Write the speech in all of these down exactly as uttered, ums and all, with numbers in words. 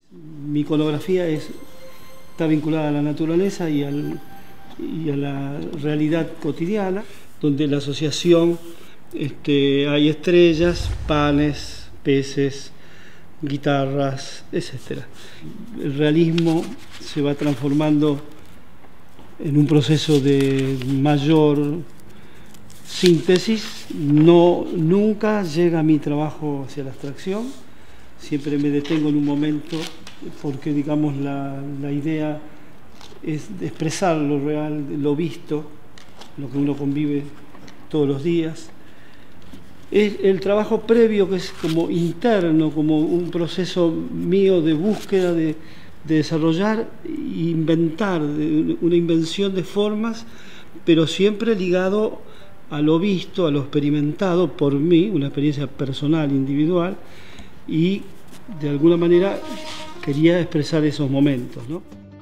Mi iconografía es, está vinculada a la naturaleza y, al, y a la realidad cotidiana, donde la asociación este, hay estrellas, panes, peces, guitarras, etcétera. El realismo se va transformando en un proceso de mayor síntesis. No, nunca llega mi trabajo hacia la abstracción, siempre me detengo en un momento porque, digamos, la, la idea es expresar lo real, lo visto, lo que uno convive todos los días. Es el trabajo previo, que es como interno, como un proceso mío de búsqueda, de, de desarrollar e inventar, de una invención de formas, pero siempre ligado a lo visto, a lo experimentado por mí, una experiencia personal, individual, y de alguna manera quería expresar esos momentos, ¿no?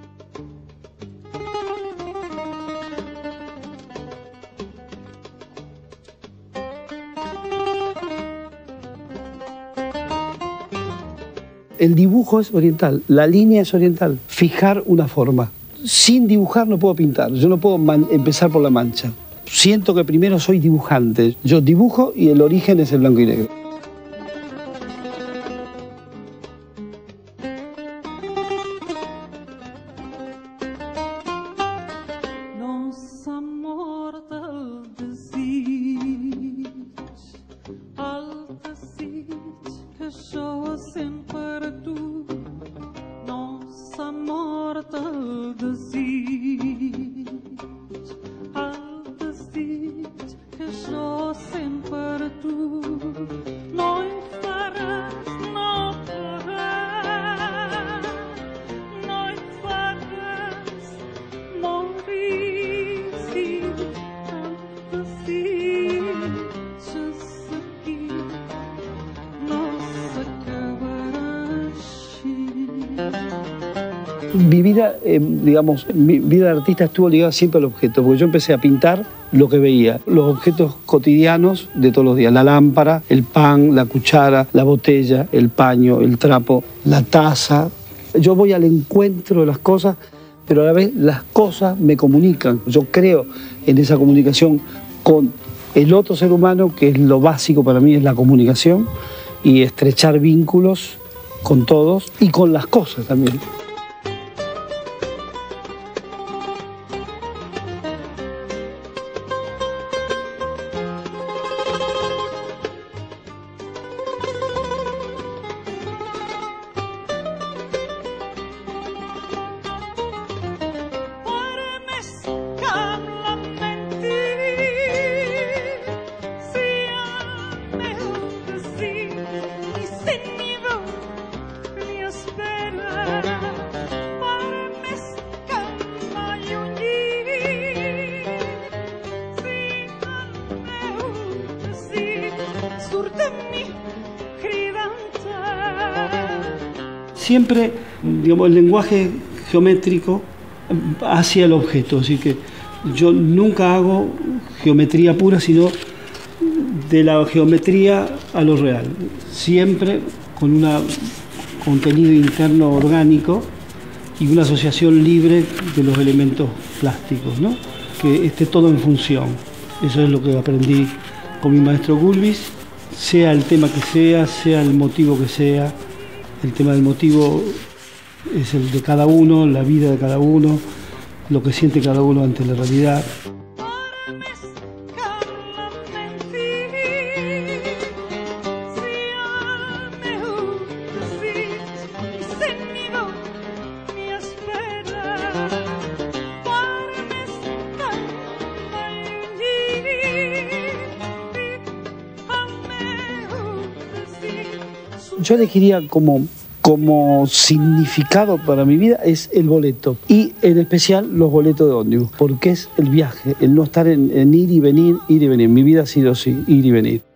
El dibujo es oriental, la línea es oriental, fijar una forma. Sin dibujar no puedo pintar, yo no puedo empezar por la mancha. Siento que primero soy dibujante, yo dibujo y el origen es el blanco y negro. Mi vida, eh, digamos, mi vida de artista estuvo ligada siempre al objeto, porque yo empecé a pintar lo que veía, los objetos cotidianos de todos los días, la lámpara, el pan, la cuchara, la botella, el paño, el trapo, la taza. Yo voy al encuentro de las cosas, pero a la vez las cosas me comunican. Yo creo en esa comunicación con el otro ser humano, que es lo básico para mí, es la comunicación y estrechar vínculos con todos y con las cosas también. Siempre, digamos, el lenguaje geométrico hacia el objeto, así que yo nunca hago geometría pura, sino de la geometría a lo real, siempre con un contenido interno orgánico y una asociación libre de los elementos plásticos, ¿no? Que esté todo en función. Eso es lo que aprendí con mi maestro Gulbis, sea el tema que sea, sea el motivo que sea. El tema del motivo es el de cada uno, la vida de cada uno, lo que siente cada uno ante la realidad. Yo elegiría como, como significado para mi vida es el boleto y en especial los boletos de ómnibus, porque es el viaje, el no estar en, en ir y venir, ir y venir. Mi vida ha sido así, ir y venir.